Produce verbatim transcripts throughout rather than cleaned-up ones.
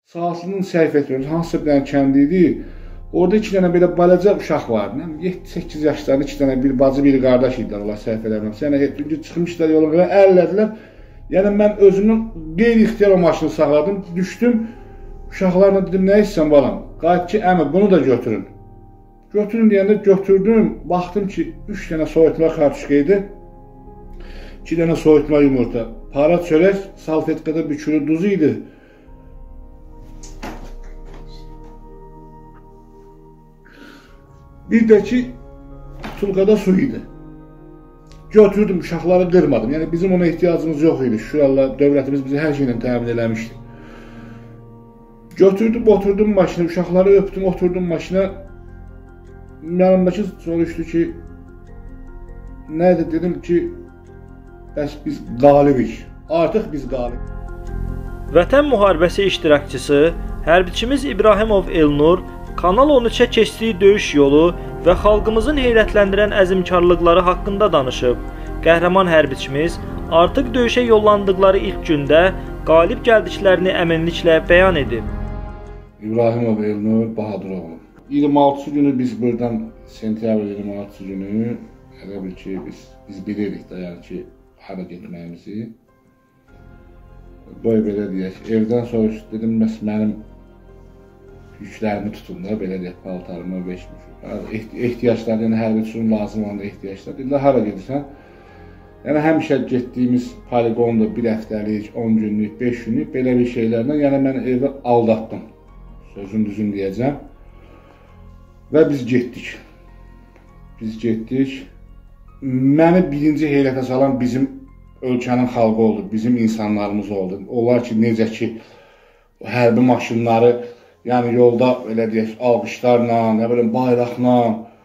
Sahasının səhv etmiyoruz. Hansısa bir dənə kənd idi. Orada iki dənə belə balaca uşaq vardı. yeddi səkkiz yaşlarında iki dənə bir bacı, bir qardaş idilər. Allah səhv eləmirəmsə. Yəni hepinci çıxmışlar yola, əllərdilər. Yəni mən özümün qeyri-ixtiyar o maşını saxladım. Düşdüm. Uşaqlarla dedim, nə istəyirsən balam? Qayıt ki, əmi bunu da götürün. Götürün deyəndə götürdüm. Baxdım ki, üç dənə soyutma kartuşka idi. iki dənə soyutma yumurta. Para çörək, salfetkada bükülü duzu idi. Bir də ki, tulkada su idi. Götürdüm, uşaqları qırmadım. Yəni bizim ona ehtiyacımız yox idi. Şükür Allah, dövlətimiz bizi hər şeylə təmin eləmişdi. Götürdüm, oturdum maşına, uşaqları öpdüm, oturdum maşına. Yanımdakı soruşdu ki, nədir? Dedim ki, bəs biz qalibik. Artıq biz qalibik. Vətən müharibəsi iştirakçısı, hərbiçimiz İbrahimov Elnur, Kanal on üçə keçdiyi döyüş yolu və xalqımızın heyrətləndirən əzmkarlıqları haqqında danışıb. Qəhrəman hərbiçimiz artıq döyüşə yollandıqları ilk gündə qalib gəldiklərini əminliklə bəyan edib. İbrahimov Elnur Bahaduroğlu. iyirmi altısı günü biz buradan, sentyabr iyirmi altısı günü, elə bil ki, biz, biz bilirik də, yəni ki, hara getməyimizi. Boy belə deyək, evdən soruşdu, dedim, bəs mənim yüklərimi tutun da, belə deyək, paltarımı, beşmişim. Ehtiyaclar, yəni hərbi üçün lazım olan ehtiyaclar. Dedilər, hara gedirsən? Yəni həmişə getdiyimiz poligonda bir həftəlik, on günlük, beş günlük belə bir şeylərlə, yəni mən evi aldatdım. Sözün düzün deyəcəm. Və biz getdik. Biz getdik. Məni birinci heyrətə salan bizim ölkənin xalqı oldu, bizim insanlarımız oldu. Onlar ki, necə ki, hərbi maşınları, yəni yolda, elə deyək, alqışlarla, nə bilim, bayraqla,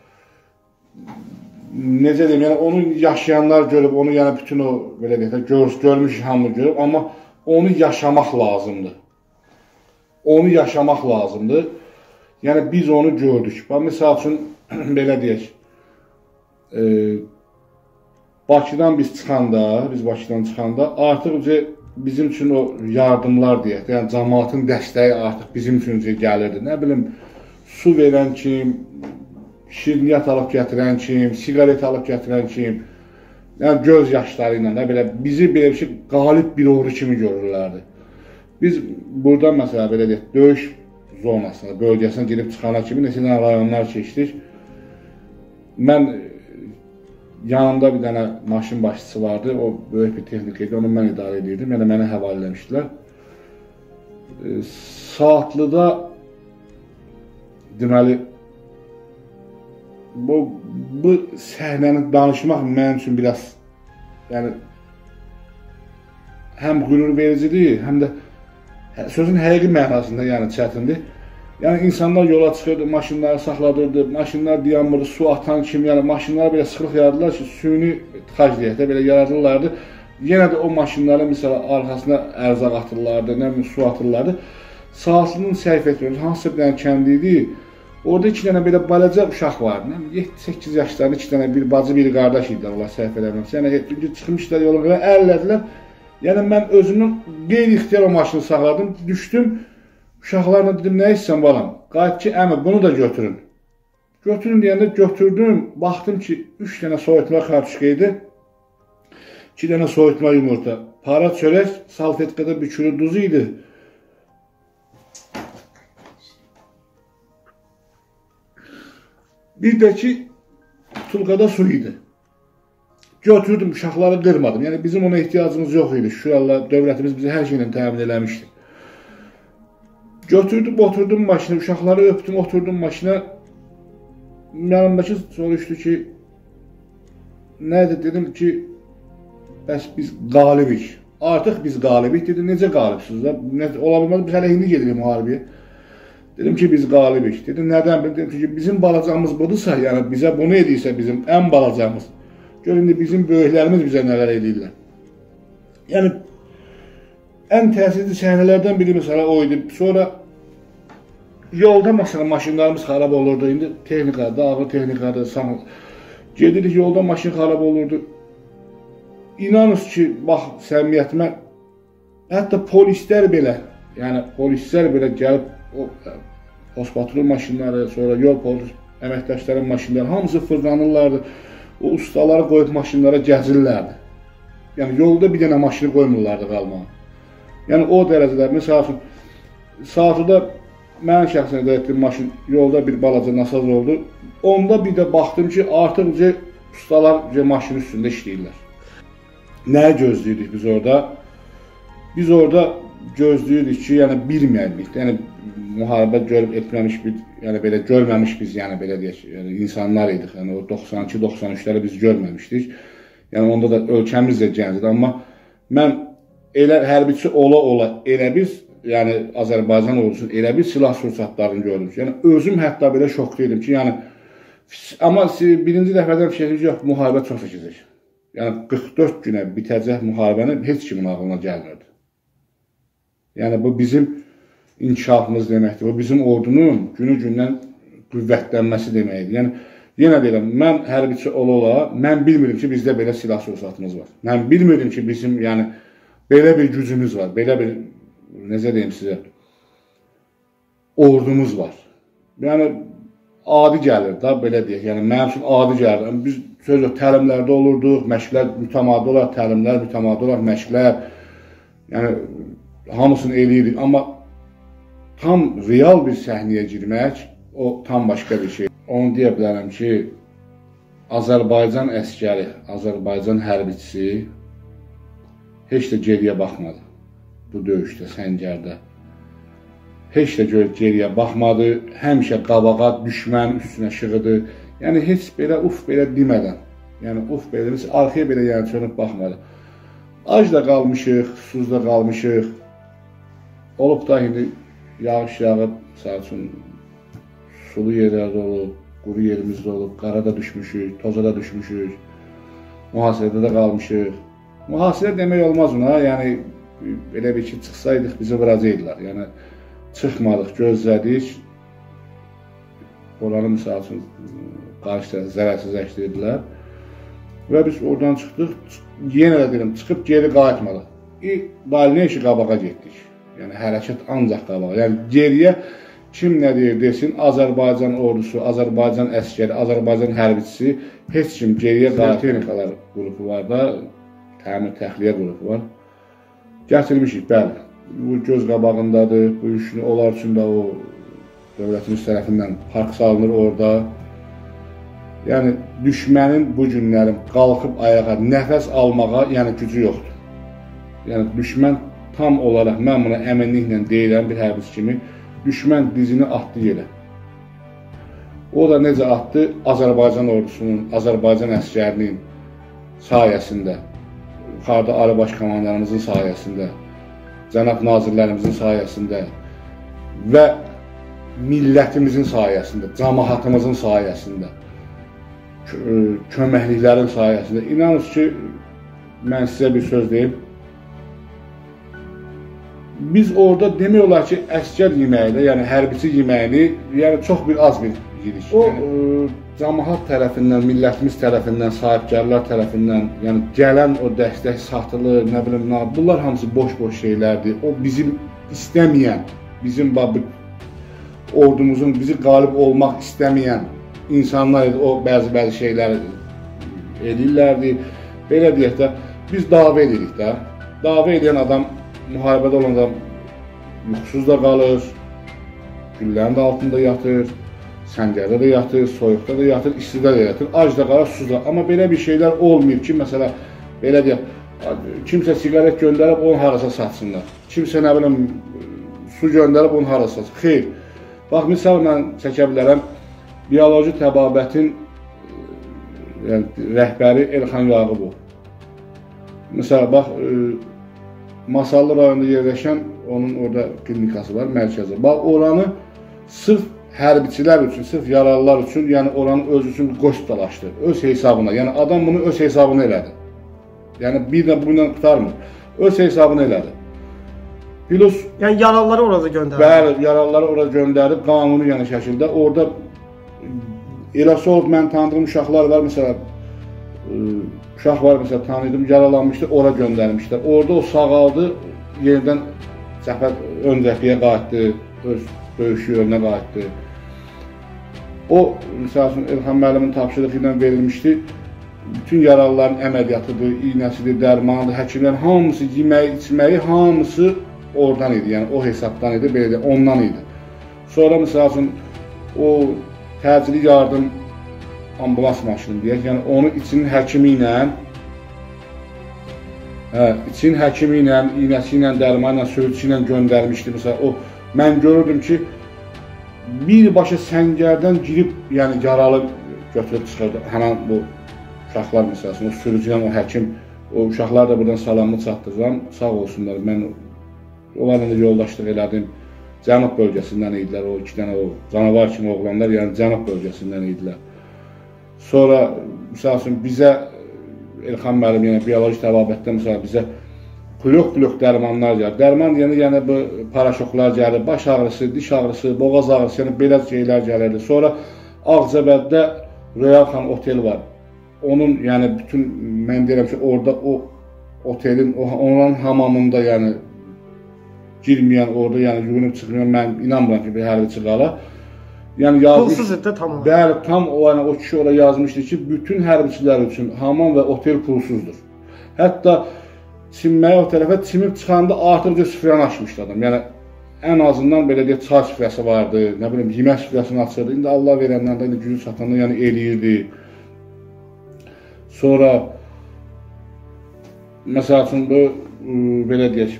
necə deyim, yəni onu yaşayanlar görüb, onu yəni bütün o, belə deyək, gör, görmüş hamı görüb, amma onu yaşamaq lazımdır. Onu yaşamaq lazımdır. Yəni biz onu gördük. Bax, misal üçün, belə deyək, e, Bakıdan biz çıxanda, biz Bakıdan çıxanda artıq bizim üçün o yardımlar deyək, yəni cəmaatın dəstəyi artıq bizim üçün gəlirdi. Nə bilim, su verən kim, şirniyyat alıb gətirən kim, siqaret alıb gətirən kim, yəni göz yaşları ilə, nə belə, bizi belə bir şey qalib bir uğru kimi görürlərdi. Biz buradan məsələ belə deyək, döyüş zonasına, bölgəsinə girib çıxana kimi neçə dənə rayonlar keçdik. Mən yanımda bir dənə maşın başçısı vardı, o böyük bir texnika idi, onu mən idarə edirdim, yəni mənə həvalə eləmişdilər. E, Saatlıda, deməli, bu, bu səhnəni danışmaq mənim üçün biraz, yəni, həm qürur vericidir, həm də sözün həqiqi mənasında, yəni çətindir. Yəni insanlar yola çıxırdı, maşınları saxladırdı, maşınlar dayanmırdı, su atan kimi, yəni maşınlara belə sıxlıq yaradırlar ki, suyunu tıxac deyək də belə yaradırlardı. Yenə də o maşınların məsələ arxasına ərzaq atırlardı, nə bilim su atırlardı. Sahasının səhv etmiyoruz, hansısa bir dənə kənd idi. Orada iki dənə belə balaca uşaq vardı, yeddi səkkiz yaşlarında iki dənə bir bacı, bir qardaş idilər, Allah səhv eləmirəmsə. Yəni hepinci çıxmışlar yola, əllərdilər. Yəni mən özümün qeyri-ixtiyar o maşını saxladım, düşdüm. Uşaqlarla dedim, nə istəyirsən balam? Qayıt ki, əmi bunu da götürün. Götürün deyəndə götürdüm. Baxdım ki, üç dənə soyutma kartuşka idi. iki dənə soyutma yumurta. Para çörək, salfetkada bükülü duzu idi. Bir də ki, tulkada su idi. Götürdüm, uşaqları qırmadım. Yəni bizim ona ehtiyacımız yox idi. Şükür Allah, dövlətimiz bizi hər şeylə təmin eləmişdi. Götürdüm, oturdum maşına, uşaqları öpdüm, oturdum maşına. Yanımdakı soruşdu ki, nədir? Dedim ki, bəs biz qalibik. Artıq biz qalibik. Dedi, necə qalibsiniz da? Ola bilməz, biz hələ indi gedirik müharibəyə. Dedim ki, biz qalibik. Dedi, nədən? Dedim ki, bizim balacamız budursa, yəni bizə bunu edirsə bizim ən balacamız. Görün, bizim böyüklərimiz bizə nələr edirlər. Yəni, ən təsirli səhnələrdən biri məsələ o idi. Sonra yolda məsələn maşınlarımız xarab olurdu. İndi texnikadır, ağır texnikadır. Gedirik, yolda maşın xarab olurdu. İnanın ki, bax, səmiyyətimə, hətta polislər belə Yəni polislər belə gəlib o postpatrul maşınları, sonra yol polis əməkdaşların maşınları hamısı fırlanırlardı. O ustaları qoyub maşınlara gəzirlərdi. Yəni yolda bir dənə maşını qoymurlardı qalmağa. Yəni o dərəcədə, məsəl üçün, saatda mənim şəxsən də etdiyim maşın yolda bir balaca nasaz oldu. Onda bir də baxdım ki, artıq ustalar maşının üstündə işləyirlər. Nəyə gözləyirdik biz orada? Biz orada gözləyirdik ki, yəni bilməyirdik. Yəni müharibə görüb etməmiş, yəni belə görməmiş biz, yəni belə deyək, yəni insanlar idik. Yəni o doxsan iki doxsan üçləri biz görməmişdik. Yəni onda da ölkəmiz də gənc idi, amma mən elə hərbiçi ola-ola elə biz, yəni Azərbaycan ordusunun elə bir silah sursatlarını gördüm ki, yəni özüm hətta belə şokda idim ki, yəni amma birinci dəfədən bir şey yox, müharibə çox çəkəcək. Yəni qırx dörd günə bitəcək müharibənin heç kimin ağlına gəlmirdi. Yəni bu bizim inkişafımız deməkdir, bu bizim ordunun günü-gündən qüvvətlənməsi deməkdir. Yəni yenə deyirəm, mən hərbiçi ola-ola, mən bilmirdim ki, bizdə belə silah sursatımız var. Mən bilmirdim ki, bizim yəni belə bir gücümüz var, belə bir, necə deyim sizə, ordumuz var. Yəni adi gəlir da, belə deyək, yəni mənim üçün adi gəlir. Biz söz yox, təlimlərdə olurduq, məşqlər mütəmadi olar, təlimlər mütəmadi olar, məşqlər, yəni hamısını eləyirik. Amma tam real bir səhnəyə girmək, o tam başqa bir şey. Onu deyə bilərəm ki, Azərbaycan əskəri, Azərbaycan hərbiçisi heç də geriyə baxmadı bu döyüşdə, səngərdə. Heç də geriyə baxmadı, həmişə qabağa, düşmənin üstünə şığıdı. Yəni heç belə uf belə demədən, yəni uf belə, biz arxaya belə yəni çönüb baxmadı. Ac da qalmışıq, susuz da qalmışıq. Olub da indi yağış yağıb, misal üçün, sulu yerlərdə olub, quru yerimizdə olub, qara da düşmüşük, toza da düşmüşük, mühasirədə də qalmışıq. Mühasirə demək olmaz buna, yəni belə bir ki, çıxsaydıq bizi vuracaqdılar. Yəni çıxmadıq, gözlədik, oranı misal üçün qarşı zərərsizləşdirdilər və biz oradan çıxdıq, yenə də deyirəm, çıxıb geri qayıtmadıq. Dalinə işi qabağa getdik, yəni hərəkət ancaq qabağa, yəni geriyə kim nə deyir desin, Azərbaycan ordusu, Azərbaycan əskəri, Azərbaycan hərbiçisi, heç kim geriyə qayıtmalar qrupu var da, təmir təxliyə qrupu var. Gətirmişik, bəli, bu göz qabağındadır, bu işini onlar üçün də o dövlətimiz tərəfindən park salınır orada. Yəni, düşmənin bu günlərin qalxıb ayağa, nəfəs almağa, yəni gücü yoxdur. Yəni, düşmən tam olaraq, mən buna əminliklə deyiləm bir hərbiçi kimi, düşmən dizini atdı yerə. O da necə atdı? Azərbaycan ordusunun, Azərbaycan əskərinin sayəsində, yuxarıda Ali Baş komandanımızın sayəsində, cənab nazirlərimizin sayəsində və millətimizin sayəsində, cəmaatımızın sayəsində, köməkliklərin sayəsində. İnanın ki, mən sizə bir söz deyim, biz orada demək olar ki, əskər yeməyini, yəni hərbiçi yeməyini, yəni çox bir az bir yedik. O, yəni, cəmaat tərəfindən, millətimiz tərəfindən, sahibkarlar tərəfindən, yəni gələn o dəstək satılır, nə bilim, bunlar hamısı boş-boş şeylərdir. O bizim istəməyən, bizim ordumuzun bizi qalib olmaq istəməyən insanlar idi, o bəzi-bəzi şeylər edirlərdi. Belə deyək də, biz dava edirik də. Dava edən adam, müharibədə olan adam yuxusuz da qalır, güllərin də altında yatır, səngərdə də yatır, soyuqda da yatır, istidə də yatır, ac da qalır, susuz da. Amma belə bir şeylər olmayıb ki, məsələ, belə deyək, kimsə siqaret göndərib onu harasa satsınlar. Kimsə, nə bilim, su göndərib onu harasa satsın. Xeyr. Bax, misal mən çəkə bilərəm, bioloji təbabətin yəni, rəhbəri Elxan Yağubov. Məsələn, bax, Masallı rayonunda yerləşən onun orada klinikası var, mərkəzi. Bax, oranı sırf hərbiçilər üçün, sırf yaralılar üçün, yəni oranı öz üçün qoşdalaşdı, öz hesabına. Yəni adam bunu öz hesabına elədi. Yəni bir də bundan qutarmır. Öz hesabına elədi. Plus, yəni yaralıları orada göndərdi. Bəli, yaralıları orada göndərib, qanuni yəni şəkildə. Orada eləsə olub, mən tanıdığım uşaqlar var, məsələn, uşaq var, məsələn, tanıydım, yaralanmışdı, ora göndərmişlər. Orada o sağaldı, yerdən cəbhə ön cəbhəyə qayıtdı, öz döyüş yoluna qayıtdı. O, məsəl üçün, Elxan müəllimin tapşırığı ilə verilmişdi. Bütün yaralıların əməliyyatıdır, iynəsidir, dərmanıdır, həkimlərin hamısı, yeməyi, içməyi, hamısı oradan idi. Yəni, o hesabdan idi, belə deyək, ondan idi. Sonra, məsəl üçün, o təcili yardım ambulans maşını deyək, yəni onu için həkimi ilə, hə, için həkimi ilə, iynəsi ilə, dərmanı ilə, sözçü ilə göndərmişdi. Məsələn, o, mən görürdüm ki, birbaşa səngərdən girib, yəni yaralı götürüb çıxırdı. Həmən bu uşaqlar məsələsində, o sürücü ilə, o həkim, o uşaqlar da buradan salamını çatdırıram, sağ olsunlar. Mən onlarla da yoldaşlıq elədim. Cənub bölgəsindən idilər, o iki dənə o canavar kimi oğlanlar, yəni Cənub bölgəsindən idilər. Sonra, məsəl üçün, bizə, Elxan müəllim, yəni bioloji təbabətdə, məsələn, bizə blok-blok dərmanlar gəlir. Dərman yəni, yəni bu paraşoklar gəlir, baş ağrısı, diş ağrısı, boğaz ağrısı, yəni belə şeylər gəlirdi. Sonra Ağcabəddə Royal Xan otel var. Onun, yəni bütün, mən deyirəm ki, orada o otelin, onun hamamında, yəni girməyən, orada yəni yuyunub çıxmayan, mən inanmıram ki, bir hərbiçi qala. Yəni yazmış. Pulsuz etdə tamam. Bəli, tam o, yəni, o kişi orada yazmışdı ki, bütün hərbiçilər üçün hamam və otel pulsuzdur. Hətta çimməyə o tərəfə çimib çıxanda artıqca süfrəni açmışdı adam. Yəni, ən azından belə deyək, çay süfrəsi vardı, nə bilim, yemək süfrəsini açırdı. İndi Allah verəndən də, indi gücü çatanda, yəni eləyirdi. Sonra, məsəl üçün, bu, belə deyək,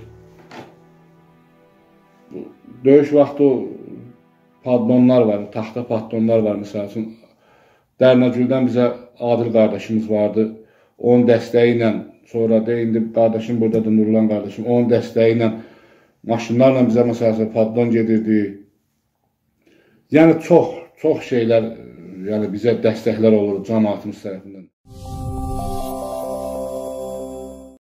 döyüş vaxtı o padlonlar var, taxta padlonlar var, məsəl üçün. Dərnagüldən bizə Adil qardaşımız vardı, onun dəstəyi ilə, sonra da indi qardaşım buradadır, Nurlan qardaşım, onun dəstəyi ilə maşınlarla bizə məsələn padlon gedirdi. Yəni çox, çox şeylər yəni bizə dəstəklər olur cəmaatımız tərəfindən.